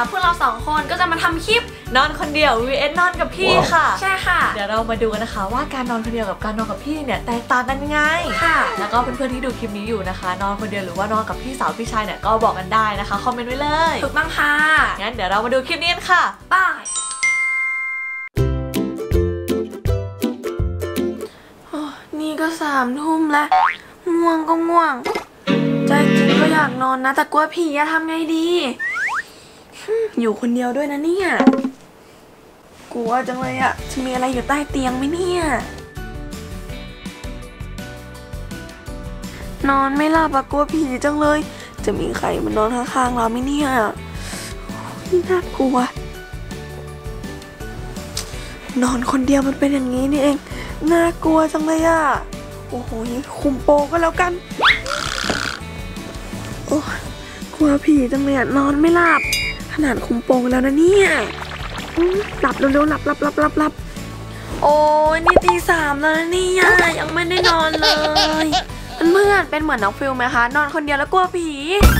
พวกเรา2คนก็จะมาทำคลิปนอนคนเดียว vs นอนกับพี่ค่ะใช่ค่ะเดี๋ยวเรามาดูกันนะคะว่าการนอนคนเดียวกับการนอนกับพี่เนี่ยแตกต่างกันยังไงค่ะแล้วก็เพื่อนๆที่ดูคลิปนี้อยู่นะคะนอนคนเดียวหรือว่านอนกับพี่สาวพี่ชายเนี่ยก็บอกกันได้นะคะคอมเมนต์ไว้เลยถูกต้องค่ะงั้นเดี๋ยวเรามาดูคลิปนี้กันค่ะบายนี่ก็3 ทุ่มแล้วง่วงก็ง่วงใจจริงก็อยากนอนนะแต่กลัวผีอะทำไงดีอยู่คนเดียวด้วยนะเนี่ยกลัวจังเลยอะจะมีอะไรอยู่ใต้เตียงไหมเนี่ยนอนไม่หลับอะกลัวผีจังเลยจะมีใครมานอนข้างๆเราไหมเนี่ยน่ากลัวนอนคนเดียวมันเป็นอย่างนี้นี่เองน่ากลัวจังเลยอะโอ้โหคุมโปงก็แล้วกันโอ้กลัวผีจังเลยอะนอนไม่หลับขนาดคุมโปงแล้วนะเนี่ยหลับเร็วๆหลับโอ้ยนี่ตี 3แล้วนะเนี่ยยังไม่ได้นอนเลยเพื่อนเป็นเหมือนน้องฟิลไหมคะนอนคนเดียวแล้วกลัวผี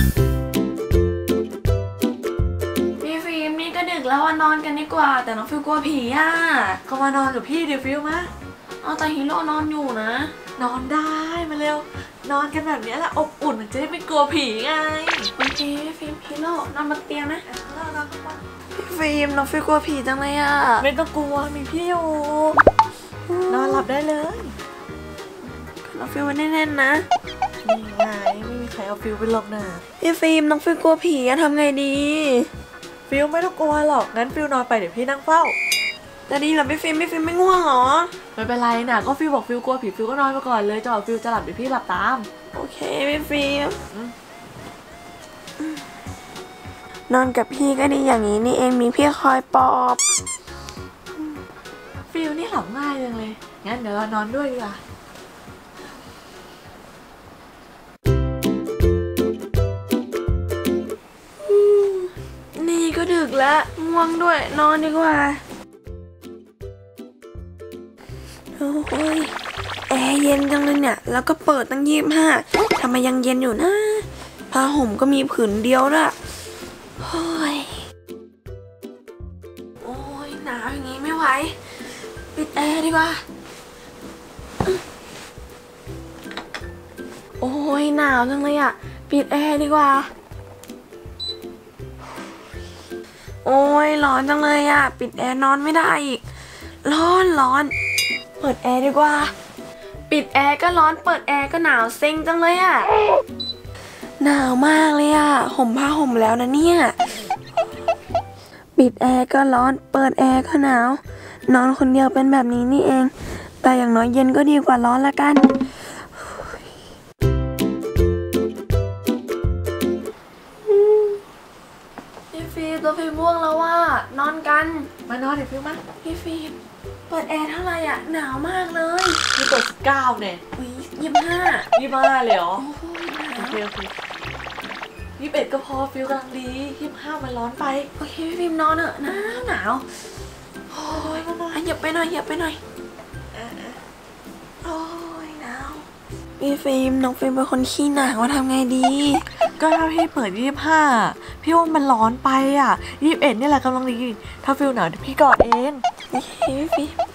พี่ฟิล์มนี่ก็ดึกแล้วนอนกันดีกว่าแต่น้องฟิลกลัวผีอ่ะก็มานอนกับพี่ดิฟิวมาเอาแต่ฮีโร่นอนอยู่นะนอนได้มาเร็วนอนกันแบบนี้แหละอบอุ่นจะได้ไม่กลัวผีไงโอเคฟิล์มฮีโร่นอนบนเตียงนะพี่ฟิล์มน้องฟิลกลัวผีจังเลยอ่ะไม่ต้องกลัวมีพี่อยู่นอนหลับได้เลยน้องฟิลไว้แน่นๆนะนี่ไงไม่มีใครเอาฟิลไปหลบนะพี่ฟิล์มน้องฟิลกลัวผีอะทำไงดีฟิลไม่ต้องกลัวหรอกงั้นฟิลนอนไปเดี๋ยวพี่นั่งเฝ้าจะดีเหรอพี่ฟิล์มไม่ง่วงหรอไม่เป็นไรนะก็ฟิลบอกฟิลกลัวผีฟิลก็นอนไปก่อนเลยจนฟิลจะหลับเดี๋ยวพี่หลับตามโอเคพี่ฟิล์มนอนกับพี่ก็ดีอย่างนี้นี่เองมีพี่คอยปลอบฟิลนี่หลับง่ายจังเลยงั้นเดี๋ยวเรานอนด้วยดีกว่านี่ก็ดึกแล้วง่วงด้วยนอนดีกว่าโอ้ยแอร์เย็นจังเลยเนี่ยแล้วก็เปิดตั้ง25ทำไมยังเย็นอยู่นะผ้าห่มก็มีผืนเดียวด้วยโอ้ยหนาวอย่างงี้ไม่ไหวปิดแอร์ดีกว่าโอ้ยหนาวจังเลยอ่ะปิดแอร์ดีกว่าโอ้ยร้อนจังเลยอ่ะปิดแอร์นอนไม่ได้อีกร้อนเปิดแอร์ดีกว่าปิดแอร์ก็ร้อนเปิดแอร์ก็หนาวเซ็งจังเลยอ่ะหนาวมากเลยอ่ะห่มผ้าห่มแล้วนะเนี่ยปิดแอร์ก็ร้อนเปิดแอร์ก็หนาวนอนคนเดียวเป็นแบบนี้นี่เองแต่อย่างน้อยเย็นก็ดีกว่าร้อนละกันพี่ฟิล์มตัวฟิล์มม่วงแล้วว่านอนกันมานอนเดี๋ยวฟิลมาพี่ฟิล์มเปิดแอร์เท่าไหร่อ่ะหนาวมากเลยพี่เปิด19เนี่ย25เลยเหรอโอเค21ก็พอฟิลกำลังดี25มันร้อนไปโอเคพี่ฟิล์มนอนเถอะหนาวโอ้ยเหยียบไปหน่อยโอ้ยหนาวพี่ฟิล์มน้องฟิล์มเป็นคนขี้หนาวทำไงดีก็ถ้าพี่เปิด25พี่ว่ามันร้อนไปอ่ะ21นี่แหละกำลังดีถ้าฟิลหนาวเดี๋ยวพี่กอดเองโอเคพี่ฟิล์ม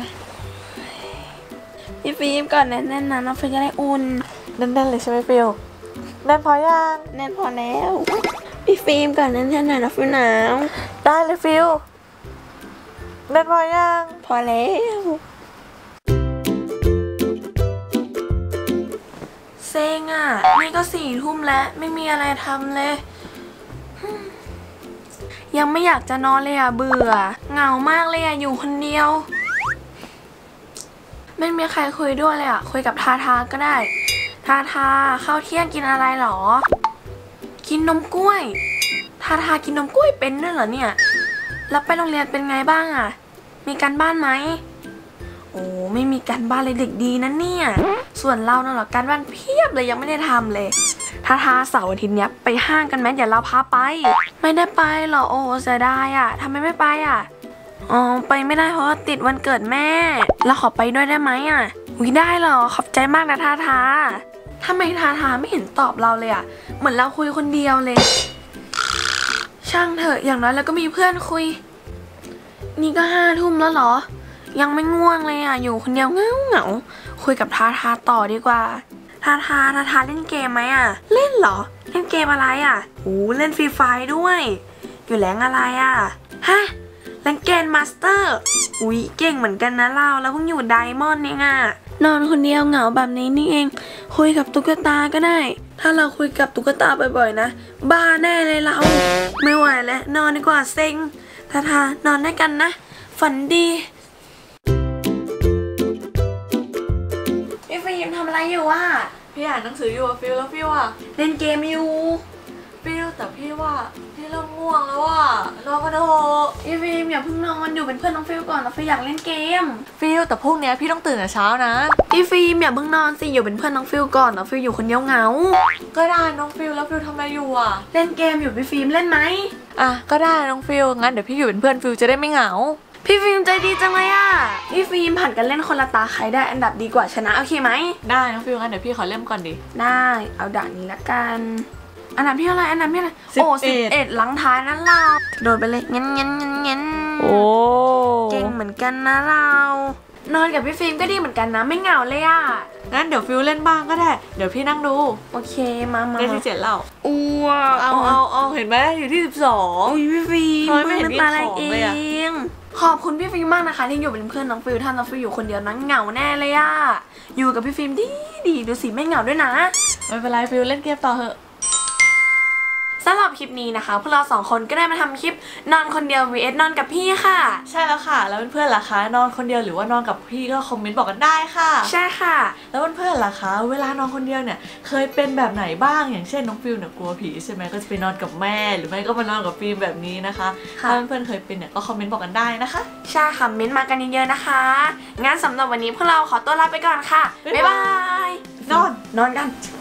พี่ฟิล์มก่อนแน่นๆนะน้องฟิล์มจะได้อุ่นแน่นๆเลยใช่ไหมฟิลแน่นพอยังแน่นพอแล้วพี่ฟิล์มก่อนแน่นๆหน่อยนะฟิลหนาวได้เลยฟิลแน่นพอยังพอแล้วเซ็งอ่ะนี่ก็4 ทุ่มแล้วไม่มีอะไรทำเลยยังไม่อยากจะนอนเลยอ่ะเบื่อเหงามากเลยอ่ะอยู่คนเดียวไม่มีใครคุยด้วยเลยอ่ะคุยกับทาก็ได้ทาข้าวเที่ยงกินอะไรหรอกินนมกล้วยทากินนมกล้วยเป็นด้วยเหรอเนี่ยแล้วไปโรงเรียนเป็นไงบ้างอ่ะมีการบ้านไหมโอ้ไม่มีการบ้านเลยเด็กดีนะเนี่ยส่วนเราน่ะเหรอการบ้านเพียบเลยยังไม่ได้ทำเลยทาเสาร์อาทิตย์เนี้ยไปห้างกันไหมเดี๋ยวเราพาไปไม่ได้ไปหรอโอ้เสียดายอ่ะทำไมไม่ไปอ่ะอ๋อไปไม่ได้เพราะติดวันเกิดแม่แล้วขอไปด้วยได้ไหมอ่ะได้เหรอขอบใจมากนะทาทำไมทาไม่เห็นตอบเราเลยอ่ะเหมือนเราคุยคนเดียวเลยช่างเถอะอย่างน้อยแล้วก็มีเพื่อนคุย นี่ก็5 ทุ่มแล้วเหรอ ยังไม่ง่วงเลยอ่ะอยู่คนเดียวเหงาคุยกับทาทาต่อดีกว่าทาทาเล่นเกมไหมอ่ะเล่นเหรอเล่นเกมอะไรอ่ะเล่นฟรีไฟด้วยอยู่แรงอะไรอ่ะฮะแรงเกนมาสเตอร์เก่งเหมือนกันนะเราแล้วเพิ่งอยู่ไดมอนด์เนี่ยอ่ะนอนคนเดียวเหงาแบบนี้นี่เองคุยกับตุ๊กตาก็ได้ถ้าเราคุยกับตุ๊กตาบ่อยๆนะบ้าแน่เลยเราไม่ไหวแล้วนอนดีกว่าเซ็งทานอนด้วยกันนะฝันดีพี่ฟิล์มทำอะไรอยู่อ่ะพี่อ่านหนังสืออยู่อะฟิลแล้วฟิลอะเล่นเกมอยู่ฟิลแต่พี่ว่าพี่เริ่มง่วงแล้วอะนอนกันเถอะพี่ฟิล์มอย่าเพิ่งนอนอยู่เป็นเพื่อนน้องฟิลก่อนน้องฟิลอยากเล่นเกมฟิลแต่พรุ่งนี้พี่ต้องตื่นแต่เช้านะพี่ฟิล์มอย่าเพิ่งนอนสิอยู่เป็นเพื่อนน้องฟิลก่อนน้องฟิลอยู่คนเดียวเหงาก็ได้น้องฟิลแล้วฟิลทำอะไรอยู่อะเล่นเกมอยู่พี่ฟิล์มเล่นไหมอ่ะก็ได้น้องฟิลงั้นเดี๋ยวพี่อยู่เป็นเพื่อนฟิลจะได้ไม่เหงาพี่ฟิล์มใจดีจังเลยอ่ะพี่ฟิล์มผัดกันเล่นคนละตาใครได้อันดับดีกว่าชนะโอเคไหมได้น้องฟิลงั้นเดี๋ยวพี่ขอเริ่มก่อนดิได้เอาด่านนี้ละกันอันดับที่เท่าไหร่อันดับที่เท่าไหร่โอ้ 11 11หลังท้ายนั่นเราโดนไปเลยงั้นโอ้เก่งเหมือนกันนะเรานอนกับพี่ฟิล์มก็ดีเหมือนกันนะไม่เหงาเลยอ่ะงั้นเดี๋ยวฟิลเล่นบ้างก็ได้เดี๋ยวพี่นั่งดูโอเคมาได้ที่7แล้วอ้วเอาเห็นไหมอยู่ที่12 อุ้ยพี่ฟิล์มทำไมไม่เห็นมีตาอะไรของเอเลยอะงขอบคุณพี่ฟิล์มมากนะคะที่อยู่เป็นเพื่อนน้องฟิลถ้าน้องฟิลอยู่คนเดียวนั่งเหงาแน่เลยอ่ะอยู่กับพี่ฟิล์มดีดูสิไม่เหงาด้วยนะไม่เป็นไรฟิลเล่นเกมต่อเถอะสำหรับคลิปนี้นะคะพวกเรา2 คนก็ได้มาทำคลิปนอนคนเดียว vs นอนกับพี่ค่ะใช่แล้วค่ะแล้วเพื่อนๆล่ะคะนอนคนเดียวหรือว่านอนกับพี่ก็คอมเมนต์บอกกันได้ค่ะใช่ค่ะแล้วเพื่อนๆล่ะคะเวลานอนคนเดียวเนี่ยเคยเป็นแบบไหนบ้างอย่างเช่นน้องฟิลเนี่ยกลัวผีใช่ไหมก็จะไปนอนกับแม่หรือไม่ก็มานอนกับฟิล์มแบบนี้นะคะค่ะถ้าเพื่อนๆเคยเป็นเนี่ยก็คอมเมนต์บอกกันได้นะคะใช่ค่ะเม้นต์มากันเยอะๆนะคะงั้นสำหรับวันนี้พวกเราขอตัวลาไปก่อนค่ะบ๊ายบายนอนนอนกัน